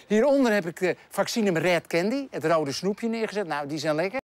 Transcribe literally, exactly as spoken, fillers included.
Hieronder heb ik de vaccine Red Candy, het rode snoepje neergezet. Nou, die zijn lekker.